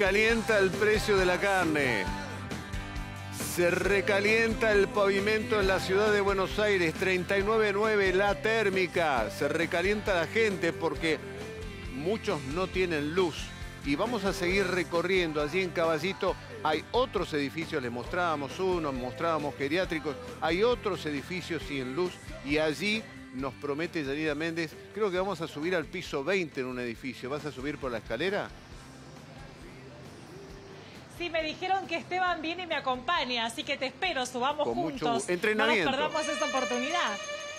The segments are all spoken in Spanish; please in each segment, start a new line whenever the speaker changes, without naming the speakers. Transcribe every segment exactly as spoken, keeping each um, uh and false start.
recalienta el precio de la carne. Se recalienta el pavimento en la ciudad de Buenos Aires, treinta y nueve punto nueve la térmica. Se recalienta la gente porque muchos no tienen luz. Y vamos a seguir recorriendo. Allí en Caballito hay otros edificios, les mostrábamos uno, mostrábamos geriátricos. Hay otros edificios sin luz y allí nos promete Yanina Méndez, creo que vamos a subir al piso veinte en un edificio. ¿Vas a subir por la escalera?
Sí, me dijeron que Esteban viene y me acompaña, así que te espero, subamos
Con
juntos.
mucho entrenamiento.
No nos perdamos esa oportunidad.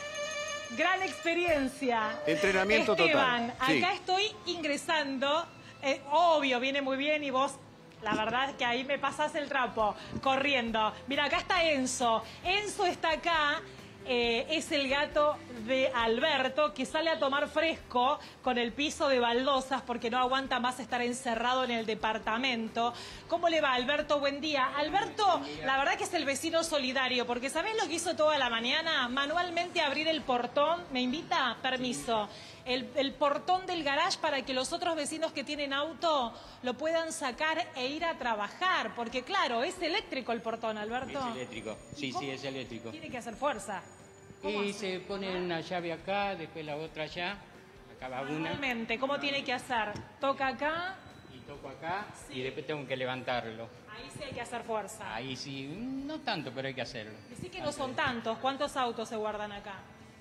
Gran experiencia.
Entrenamiento
Esteban,
total. Sí.
Acá estoy ingresando. Eh, obvio, viene muy bien y vos, la verdad es que ahí me pasás el trapo, corriendo. Mira, acá está Enzo. Enzo está acá. Eh, es el gato de Alberto, que sale a tomar fresco con el piso de baldosas porque no aguanta más estar encerrado en el departamento. ¿Cómo le va, Alberto? Buen día. Alberto, la verdad que es el vecino solidario, porque ¿sabés lo que hizo toda la mañana? Manualmente abrir el portón. ¿Me invita? Permiso. El, el portón del garage para que los otros vecinos que tienen auto lo puedan sacar e ir a trabajar. Porque claro, es eléctrico el portón, Alberto.
Es eléctrico, sí, sí, es eléctrico.
Tiene que hacer fuerza.
Y
hace?
se pone una llave acá, después la otra allá, acá va una.
Manualmente, ¿cómo tiene que hacer? Toca acá.
Y toco acá,
Sí.
y después tengo que levantarlo.
Ahí sí hay que hacer fuerza.
Ahí sí, no tanto, pero hay que hacerlo.
Decí que no son tantos. ¿Cuántos autos se guardan acá?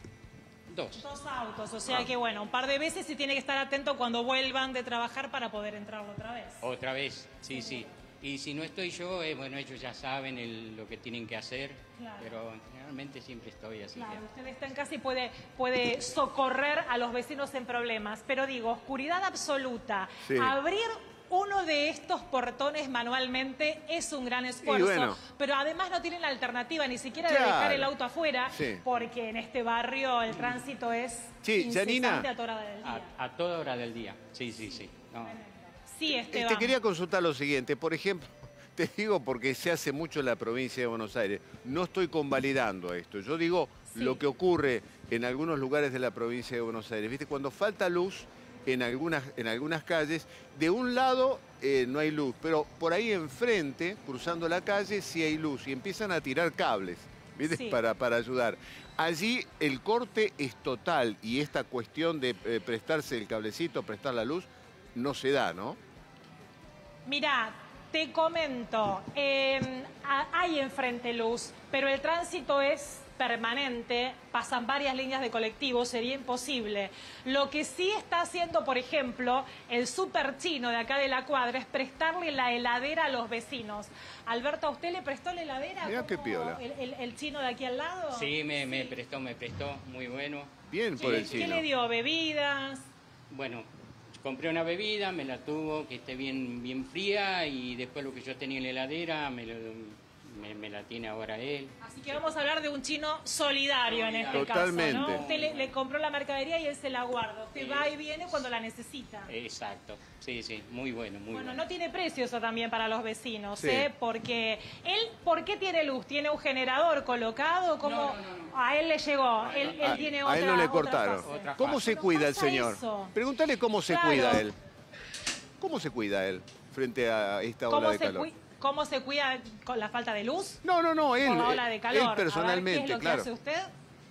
Dos.
Dos autos, o sea que bueno, un par de veces y tiene que estar atento cuando vuelvan de trabajar para poder entrar otra vez.
Otra vez, sí, sí. Y si no estoy yo, eh, bueno, ellos ya saben el- lo que tienen que hacer,
Claro.
pero generalmente siempre estoy así.
Claro,
que-
usted está en casa y puede, puede socorrer a los vecinos en problemas. Pero digo, oscuridad absoluta.
Sí.
Abrir uno de estos portones manualmente es un gran esfuerzo.
bueno.
Pero además no tienen la alternativa ni siquiera
Claro.
de dejar el auto afuera,
Sí.
porque en este barrio el tránsito es
Sí,
incesante
Yanina.
a toda hora del día.
A, a toda hora del día, sí, sí, sí. No.
Sí,
Eh,
Esteban.
Te quería consultar lo siguiente, por ejemplo, te digo porque se hace mucho en la provincia de Buenos Aires, no estoy convalidando esto, yo digo
Sí.
lo que ocurre en algunos lugares de la provincia de Buenos Aires, ¿viste? Cuando falta luz en algunas, en algunas calles, de un lado eh, no hay luz, pero por ahí enfrente, cruzando la calle, sí hay luz y empiezan a tirar cables, ¿viste?
Sí.
Para, para ayudar. Allí el corte es total y esta cuestión de eh, prestarse el cablecito, prestar la luz, no se da, ¿no?
Mirá, te comento, eh, a- hay enfrente luz, pero el tránsito es permanente, pasan varias líneas de colectivos, sería imposible. Lo que sí está haciendo, por ejemplo, el super chino de acá de la cuadra es prestarle la heladera a los vecinos. Alberto, ¿a usted le prestó la heladera?
Mirá qué
como
piola.
El, el- el chino de aquí al lado?
Sí, me, me prestó, me prestó, muy bueno.
Bien por
Sí,
el
¿Qué
chino.
le dio? ¿Bebidas?
Bueno, compré una bebida, me la tuvo que esté bien, bien fría y después lo que yo tenía en la heladera me, lo- me, me la tiene ahora él.
Así que vamos a hablar de un chino solidario en este
Totalmente.
caso, ¿no? Usted le, le compró la mercadería y él se la guarda. Usted va y viene cuando la necesita.
Exacto, sí, sí, muy bueno, muy
Bueno,
bueno.
no tiene precio eso también para los vecinos,
Sí.
¿eh? Porque él, ¿por qué tiene luz? ¿Tiene un generador colocado? ¿Cómo?
No, no, no, no.
A él le llegó, él, él
A,
tiene
a
otra
él no le
otra
cortaron.
fase.
Otra
¿Cómo
fase.
se
Pero
cuida el
pasa
señor?
eso.
Pregúntale cómo se
Claro.
cuida él. ¿Cómo se cuida él frente a esta ola
¿Cómo
de
se,
calor?
cui- ¿Cómo se cuida con la falta de luz?
No, no, no, él,
Con la ola de calor.
él
A ver,
personalmente,
¿qué es lo
claro.
que hace usted?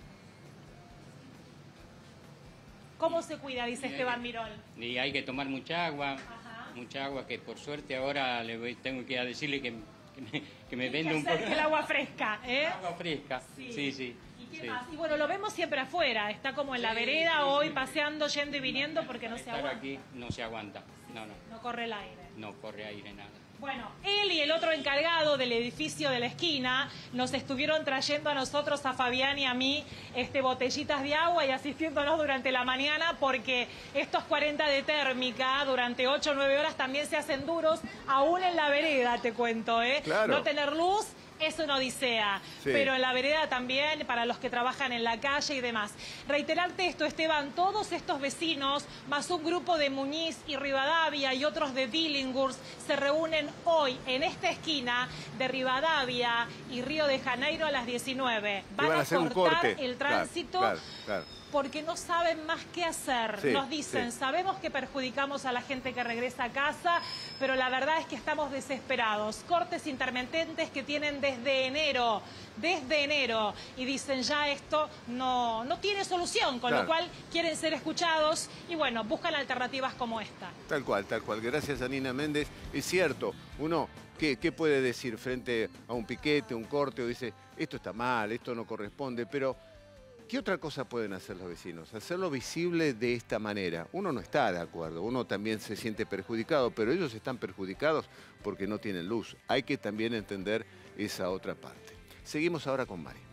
¿Cómo se cuida? Dice Esteban Mirol.
Y hay que tomar mucha agua,
Ajá.
mucha agua que por suerte ahora le voy- tengo que decirle que, que me, que me
Hay
venda
que
un
hacer
poco
que el agua fresca, ¿eh?
agua fresca. Sí, sí.
¿Y qué
sí.
más? Y bueno, lo vemos siempre afuera. Está como en la
Sí,
vereda
sí,
hoy
sí.
paseando, yendo y viniendo porque no se
Estar
aguanta.
aquí no se aguanta, no, no,
No corre el aire.
no corre aire nada.
Bueno, él y el otro encargado del edificio de la esquina nos estuvieron trayendo a nosotros, a Fabián y a mí, este, botellitas de agua y asistiéndonos durante la mañana porque estos cuarenta de térmica durante ocho o nueve horas también se hacen duros, aún en la vereda, te cuento, ¿eh?
Claro.
No tener luz es una odisea,
Sí.
pero en la vereda también, para los que trabajan en la calle y demás. Reiterarte esto, Esteban, todos estos vecinos, más un grupo de Muñiz y Rivadavia y otros de Billinghurst, se reúnen hoy en esta esquina de Rivadavia y Río de Janeiro a las diecinueve.
Que
Van,
van a
a
hacer un
cortar
corte.
el
Claro,
tránsito
claro, claro.
porque no saben más qué hacer.
Sí,
Nos dicen,
sí.
sabemos que perjudicamos a la gente que regresa a casa, pero la verdad es que estamos desesperados. Cortes intermitentes que tienen desde enero, desde enero, y dicen ya esto no, no tiene solución, con
Claro.
lo cual quieren ser escuchados y bueno, buscan alternativas como esta.
Tal cual, tal cual. Gracias a Nina Méndez. Es cierto, uno, ¿qué, qué puede decir frente a un piquete, un corte? O dice, esto está mal, esto no corresponde, pero ¿qué otra cosa pueden hacer los vecinos? Hacerlo visible de esta manera. Uno no está de acuerdo, uno también se siente perjudicado, pero ellos están perjudicados porque no tienen luz. Hay que también entender esa otra parte. Seguimos ahora con Mari.